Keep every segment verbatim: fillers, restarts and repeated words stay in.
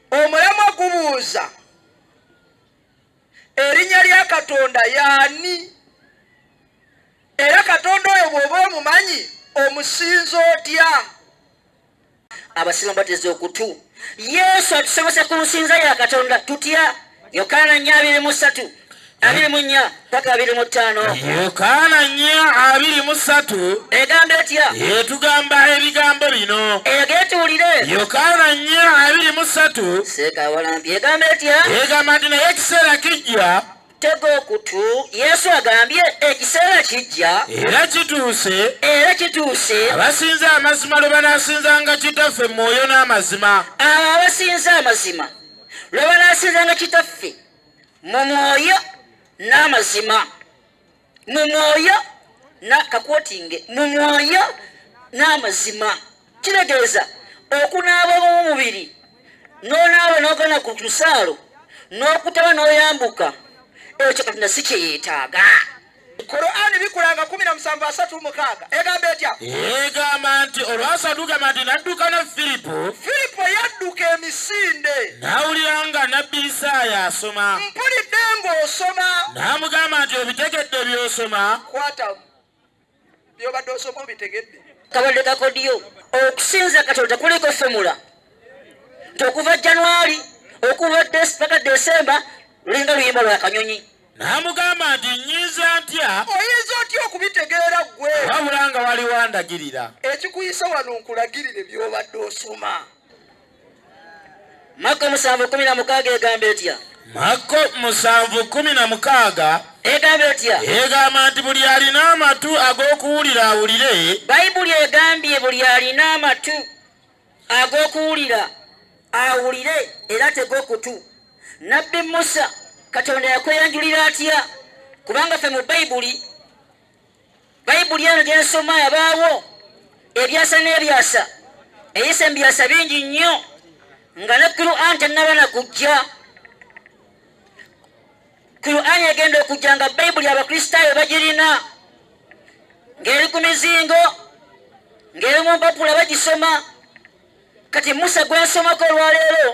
omulamwa gubuuza erinnya lya Katonda yaani era Katonda oyo bw'oba omumanyi omusinza otya? Abasinga bateze okutu Yesu atusobose kumusinza ya Katonda tutya? Yokaana nnya abiri mu ssatu abiri mu nnya paka abiri mu ttaano. Yokaana nnya abiri mu ssatu egamba etya? Etugamba ebigambo bino. Egetuwulire. Yokaana nnya abiri mu ssatu seeka walampi egamba etya? Egamba nti naye ekiseera kijja. Tega okutu Yesu agambye ekiseera kijja era kituuse era kituuse abasinza amazima lwe banaasinzanga Kitaffe mu mwoyo n'amazima. abo abasinza amazima lwe banaasinzanga Kitaffe mu mwoyo n'amazima. Mu mwoyo na kakwotinge mu mwoyo n'amazima kitegeeza okunaaba mu mubiri n'onaaba n'ogana ku lusaalo n'okutaba n'oyambuka ekyo Katonda si kye yeetaaga. Qur'ani bikulanga kumi na musanvu asatu mu mukaaga egamba etya? Egamba nti olwasatu gamba nti n'adduka na Firipo. Firipo yadduka emisinde n'awulira nga nabbi Isaaya asoma. mpulidde ng'osoma n'amugamba nti obitegedde by'osoma. kwatamu by'obadde osoma obitegedde. Kabadde kakodyo okusinza Katonda kuliko femula nti okuva Januari okuva paka Desemba lulinga luyimba lwa kanyonyi. N'amugamba nti nnyinza ntya oyinza otya okubitegeera ggwe wabula nga waliwo andagirira. ekikuyisa wano nkulagirire by'obadde osoma. Makko musanvu kumi na mukaaga egamba etya? Makko musanvu kumi na mukaaga egamba etya? egamba nti buli alina amatu ag'okuwulira awulire. Bayibuli egambye buli alina amatu ag'okuwulira awulire era teg'okutu. Nabbi Musa Katonda yakweyanjulira atya? Kubanga ffe mu Bayibuli Bayibuli eno gye nsoma yabaawo ebyasa n'ebyasa eyisa ebyasa bingi nnyo nga ne Qur'an tennaba na kujja. Qur'an egenda okujja nga Bayibuli abakristaayo bagirina ng'eri ku mizingo ng'eri mu mpapula bagisoma. Kati Musa gwe nsomako olwaleero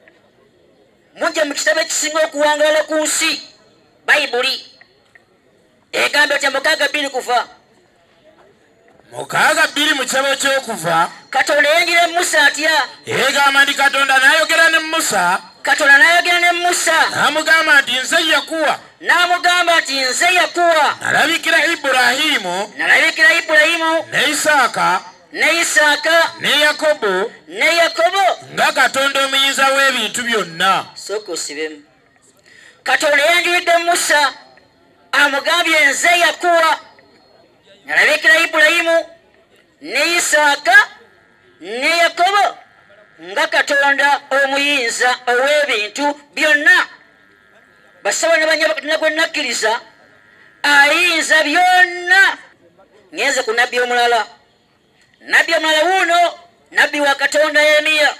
mujja mu kitabo ekisinga okuwangaala ku nsi Bayibuli egamba etya mukaaga bbiri kuva mukaaga bbiri mu kitabo ky'okuva. Katonda yenjira Musa atya? Egamba nti Katonda n'ayogera ne Musa. Katonda n'ayogera ne Musa n'amugamba nti nze yakuwa. n'amugamba nti nze yakuwa. Nalabikira Ibulayimu nalabikira Ibulayimu ne Isaaka ne Isaaka ne Yakobo ne Yakobo nga Katonda omuyinza w'ebintu byonna. sooka osibemu. Katonda yanjulidde Musa amugambye nze yakuwa. Nalabikira Ibulayimu ne Isaaka ne Yakobo nga Katonda omuyinza ow'ebintu byonna. Basaba ne banyaba Katonda gwe nakkiriza ayinza byonna. Ngenze ku nabbi omulala. Nabbi omulala wuuno nabbi wa Katonda Yeremiya.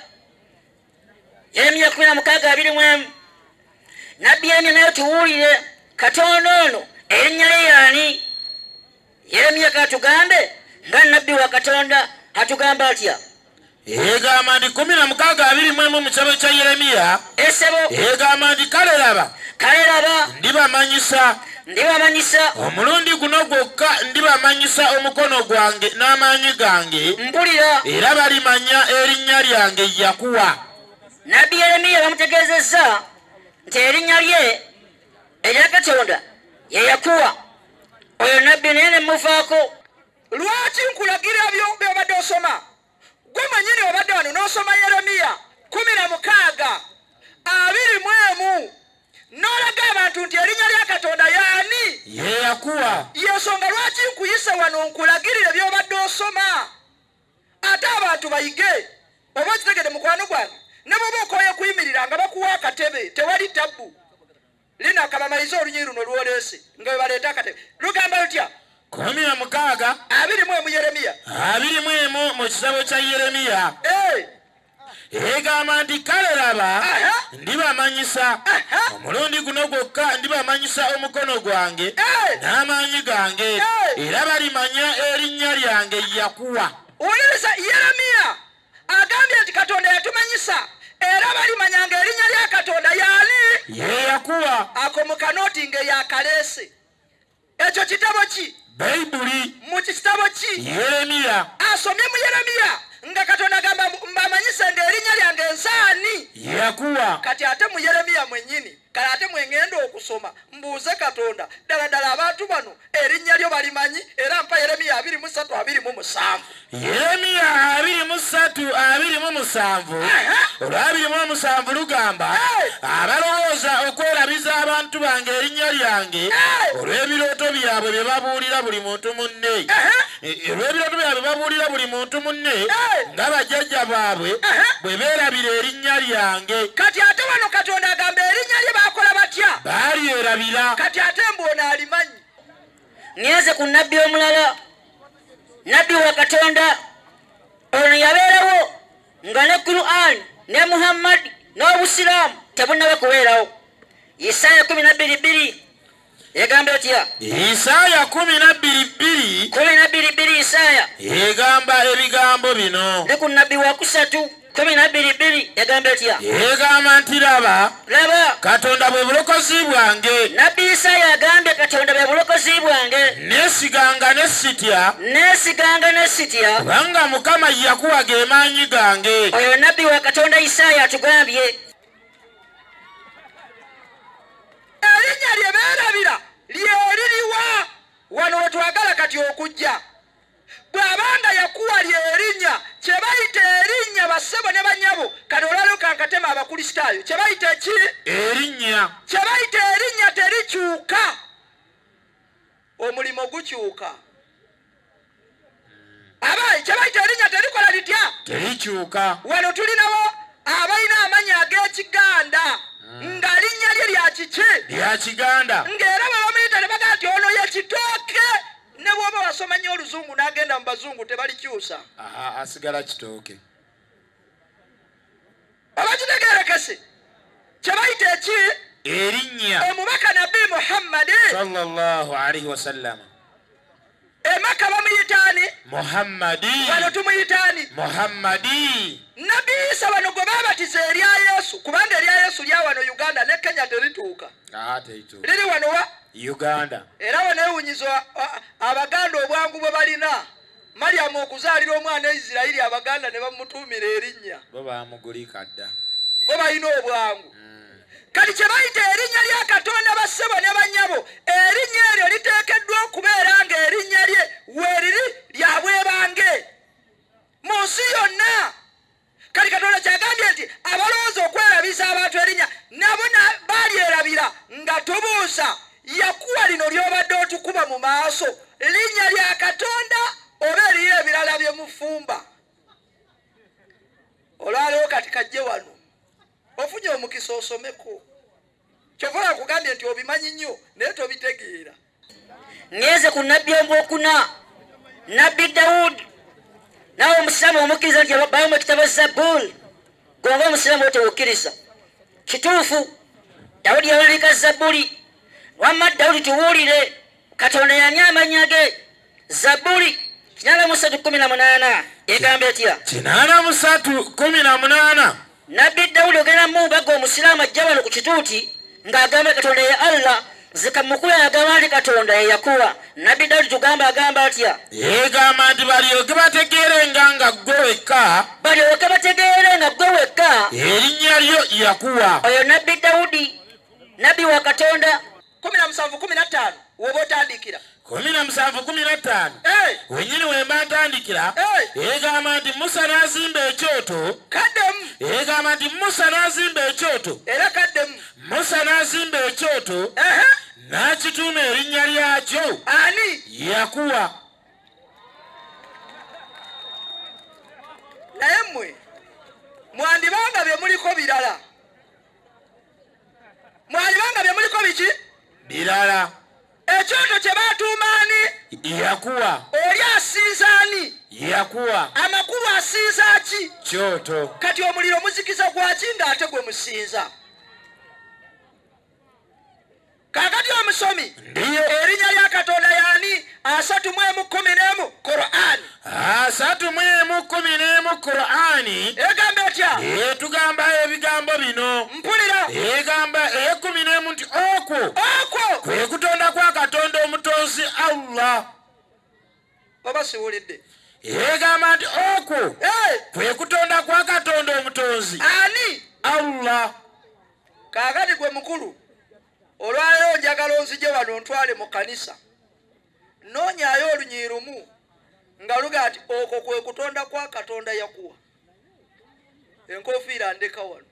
Yeremiya kumi na mukaaga abiri mu emu. Nabbi Yeremiya naye tuwulire Katonda ono erinnya lye y'ani? Yeremiya katugambe nga nabbi wa Katonda atugamba atya? Egamba nti kumi na mukaaga abiri mu emu mu kitabo kya Yeremiya. Esebo egamba nti kale laba kale laba ndibamanyisa ndibamanyisa omulundi guno gwokka ndibamanyisa omukono gwange n'amaanyi gange. mpulira era balimanya erinnya lyange yakuwa. nabbi Yeremiya bamutegeezezza nti erinnya lye erya Katonda ye yakuwa. Oyo nabbi naye ne muvaako. Lwaki nkulagira by'obadde osoma? Gwe manyini obadde wano n'osoma Yeremiya kumi na mukaaga abiri mu emu n'olaga abantu nti erinnya lya Katonda y'ani? ye yakuwa. Y'ensonga lwaki nkuyise wano nkulagirire by'obadde osoma ate abantu bayige. Oba okitegedde mukwano gwange ne bw'oba okooye kuyimirira nga bakuwa akatebe tewali tabbu. Lina akabamaliza olunyiri luno lwoleese nga bwe baleeta akatebe lugamba lutya? kumi na mukaaga abiri mu emu Yeremiya abiri mu emu mu kitabo kya Yeremiya. Eh, egamba nti kale laba aha, ndibamanyisa aha, omulundi guno gwokka ndibamanyisa omukono gwange eh. n'amaanyi gange. Eh. era balimanya erinnya lyange yakuwa. Owuliriza Yeremiya agambye nti Katonda yatumanyisa era balimanya akootinga yakalese ekyo kitabo ki bayibuli mu kitabo ki yeremiya asomye mu yeremiya nga katonda agamba mbamanyise ng'erinnya lyange ensaani yakuwa kati ate mu yeremiya mwennyini kale ate mwengenda okusoma mbuuze katonda ddala ddala abantu bano erinnya lyo balimanyi era mpa yeremiya abiri mu ssatu abiri mu musanvu yeremiya abiri mu ssatu abiri mu musanvu olwabiri mu omusanvu lugamba abalowooza okwerabiza abantu bange erinnya lyange olw'ebirooto byabwe bye babuulira buli muntu munne olw'ebirooto byabwe babuulira buli muntu munne nga bajjajja baabwe bwe beerabira erinnya lyange kati ate wano katonda agamba erinnya lye baakola batya baalyerabira kati ate mbuona alimanyi ngeze ku nabbi omulala nabbi wa katonda ono yabeerawo nga ne Qur'an ne Muhammad n'obusiraamu tebunnaba kubeerawo Isaaya kumi na bbiri bbiri egamba etya Isaaya kumi na bbiri bbiri kumi na bbiri bbiri Isaaya egamba ebigambo bino ne ku nabbi wa kusatu kumi na bbiri bbiri egamba etya egamba nti laba laba katonda bwe bulokozi bwange nabbi Isaaya agambye katonda bwe bulokozi bwange neesiganga ne sitya neesiganga ne sitya kubanga Mukama yakuwa ge maanyi gange oyo nabbi wa katonda Isaaya atugambye erinnya lye beerabira lyeririwa wano wetwagala kati okujja bw'abanga yakuwa lyerinnya kye bayita erinnya bassebo ne bannyabo kati olwaliwo kankatema abakulisitaayo kye bayita ki erinnya kye bayita erinnya terikyuka omulimu gukyuka abayi kye bayita erinnya terikola litya terikyuka wano tulinawo abalina amannya ag'ekiganda nga linnya lye lya kiki lya kiganda ng'era bw'bamuyita ne bagaa nti ono ye kitooke ne bw'oba wasoma nnyo oluzungu n'agenda mu bazungu tebalikyusa aha asigala kitooke oba kitegeerekese kye bayita eki erinnya omubaka nabbi muhammadi sallallahu alaihi wasallama emaka bamuyitaani muhammadi wano tumuyitaani muhammadi nabbi isa wano gwe baabatiza erya yesu kubanga erya yesu lya wano uganda ne kenya terituuka aha terituuka liri wano wa uganda era wanewunyizwa abaganda obwangu bwe balina Mariamu okuzaalira omwana Isirayiri abaganda ne bamutuumira erinnya bo baamugulika dda bo balina obwangu kati kye bayita erinnya lya katonda bassebo ne bannyabo erinnya eryo liteekeddwa okubeera nga erinnya lye weeriri lya bwebange mu nsi yonna kati katonda kyagambye nti abalowooza okwerabisa abantu erinnya nabo balyerabira nga tubuusa yakuwa lino ly'obadde otukuba mu maaso linnya lya katonda oba eriyo ebirala bye mufumba olwalewo kati kajje wano ofunye omukisa osomeko kyova akugambye nti obimanyi nnyo naye tobitegeera ngeze ku nabbi omwokuna nabbi Dawudi nawe omusiraamu omukkiriza nti babayo mu kitabo Zabbuli gonga omusiraamu otewukkiriza kituufu Dawudi yawandiika Zabbuli wamma Dawudi tuwulire katonda yani amannya ge Zabbuli kinaana mu ssatu kumi na munaana egamba etya kinaana mu ssatu kumi na munaana nabbi Dawudi ogenda mumbaga omusiraamu ajja wano ku kituuti ng'agamba katonda ye Allah zikamukula yagamba nti katonda ye yakuwa nabbi Dawudi tugamba agamba atya egamba nti balyoke bategeerenga nga ggwe wekka balyoke bategeere nga ggwe wekka erinnya lyo yakuwa oyo nabbi Dawudi nabbi wa katonda kumi na musanvu kumi na ttaano woba otandikira kumi na musanvu kumi na ttaano wenyini wemba ntandikira egamba nti Musa n'azimba ekyoto kaddemu egamba nti Musa n'azimba ekyoto era kaddemu Musa n'azimba ekyoto n'akituuma erinnya lyakyo ani yakuwa naye mmwe mwandibanga bye muliko birala mwandibanga bye muliko biki birala ekyoto kye baatuuma ani yakuwa oli asinzaani yakuwa amakulu asinza ki kyoto kati omuliro muzikiza gwaki ng'ate gwe musinza kakati omusomi ndiyo erinnya lya katonda yani asatu mu emu kumi n'emu Qur'ani asatu mu emu kumi n'emu Qur'ani egamba etya etugamba ebigambo bino mpulira egamba eyekumi n'emu nti okwo okwo kwe kutonda kwa Katonda omutonzi Allah. oba siwulidde egamba nti okwo kwe kutonda kwa Katonda omutonzi ani Allah. kaakati gwe mukulu olwaleero njagala onzije wano ntwale mu kanisa noonyayo olunyi lumu nga luga ati okwo kwe kutonda kwa Katonda yakuwa enkofiira ndeka wano